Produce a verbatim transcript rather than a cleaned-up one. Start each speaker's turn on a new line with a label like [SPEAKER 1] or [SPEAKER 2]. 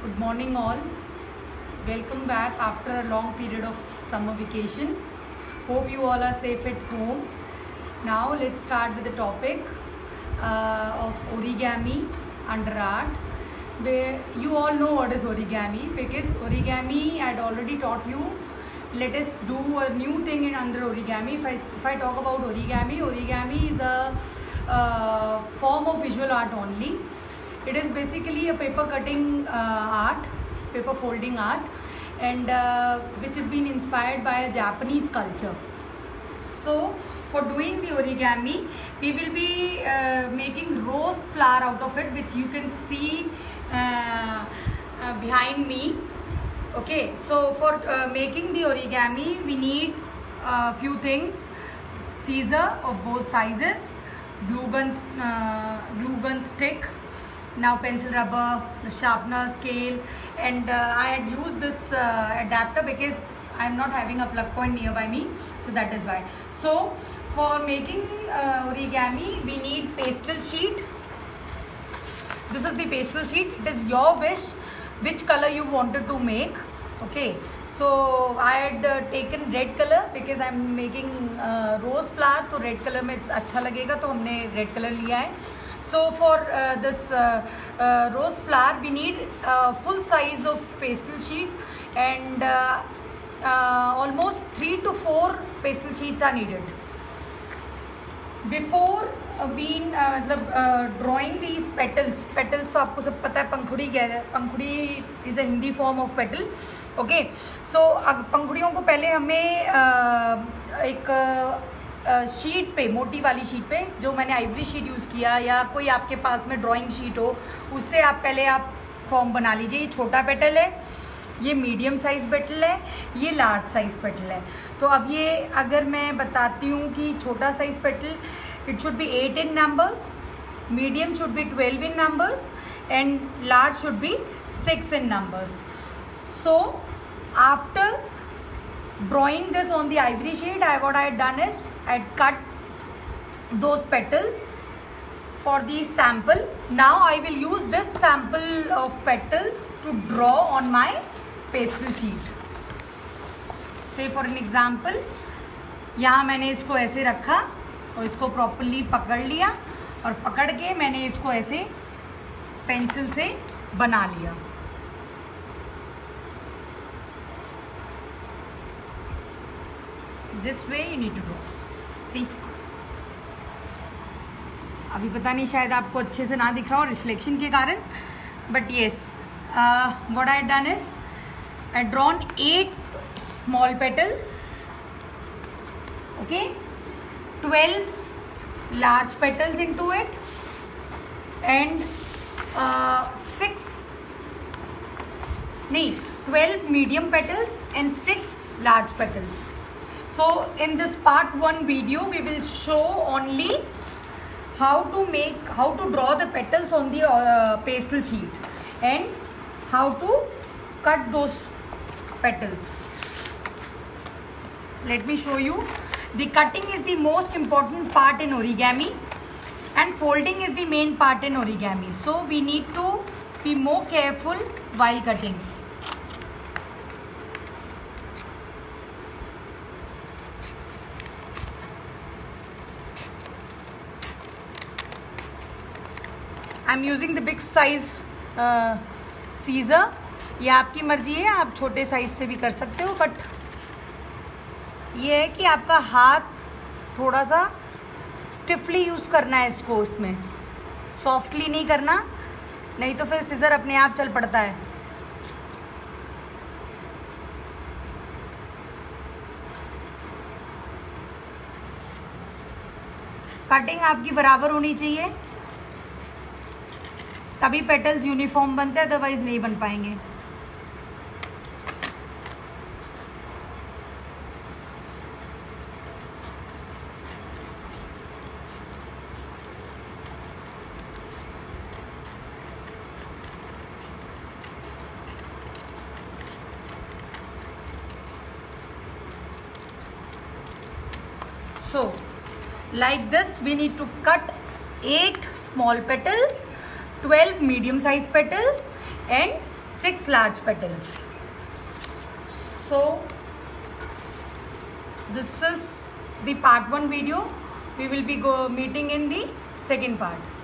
[SPEAKER 1] Good morning all. Welcome back after a long period of summer vacation. Hope you all are safe at home. Now let's start with the topic uh, of origami under art. Where you all know what is origami, because origami I had already taught you. Let us do a new thing in under origami. If I, if I talk about origami, origami is a uh, form of visual art only. It is basically a paper cutting uh, art, paper folding art, and uh, which has been inspired by a Japanese culture. So for doing the origami, we will be uh, making rose flower out of it, which you can see uh, uh, behind me. Okay, so for uh, making the origami, we need a few things: scissor of both sizes, glue gun, uh, glue gun stick, now pencil rubber, the sharpener, scale, and uh, I had used this uh, adapter because I am not having a plug point nearby me, so that is why. So for making uh, origami, we need pastel sheet. This is the pastel sheet. It is your wish which color you wanted to make. Okay, so I had uh, taken red color because I am making uh, rose flower, तो red color में अच्छा लगेगा, तो हमने red color लिया है. So for uh, this uh, uh, rose flower, we need uh, full size of pastel sheet, and uh, uh, almost three to four pastel sheets are needed. Before uh, being uh, मतलब uh, drawing these petals, petals तो आपको सब पता है पंखुड़ी क्या है. पंखुड़ी is a Hindi form of petal. Okay, so पंखुड़ियों को पहले हमें uh, एक uh, शीट पे, मोटी वाली शीट पे, जो मैंने आइवरी शीट यूज़ किया या कोई आपके पास में ड्राइंग शीट हो, उससे आप पहले आप फॉर्म बना लीजिए. ये छोटा पेटल है, ये मीडियम साइज़ पेटल है, ये लार्ज साइज़ पेटल है. तो अब ये अगर मैं बताती हूँ कि छोटा size petal, it should be eight in numbers, medium should be twelve in numbers, and large should be six in numbers. So after drawing this on the ivory sheet, I what I had done is I had cut those petals for the sample. Now I will use this sample of petals to draw on my pastel sheet. Say for an example, यहाँ मैंने इसको ऐसे रखा और इसको properly पकड़ लिया, और पकड़ के मैंने इसको ऐसे पेंसिल से बना लिया. This way you need to draw. See. अभी पता नहीं, शायद आपको अच्छे से ना दिख रहा हो रिफ्लेक्शन के कारण, but yes, uh, what I had done is I had drawn eight small petals. Okay, twelve large petals into it, and uh, six. नहीं, twelve medium petals and six large petals. So in this part one video, we will show only how to make, how to draw the petals on the uh, pastel sheet, and how to cut those petals. Let me show you. The cutting is the most important part in origami, and folding is the main part in origami. So we need to be more careful while cutting. I'm using the big size uh, scissor. ये आपकी मर्जी है, आप छोटे size से भी कर सकते हो, बट ये है कि आपका हाथ थोड़ा सा स्टिफली यूज़ करना है इसको, इसमें सॉफ्टली नहीं करना, नहीं तो फिर सीजर अपने आप चल पड़ता है. कटिंग आपकी बराबर होनी चाहिए, तभी पेटल्स यूनिफॉर्म बनते हैं, अदरवाइज नहीं बन पाएंगे. So like this, we need to cut eight small petals, twelve medium sized petals, and six large petals. So this is the part one video. We will be go meeting in the second part.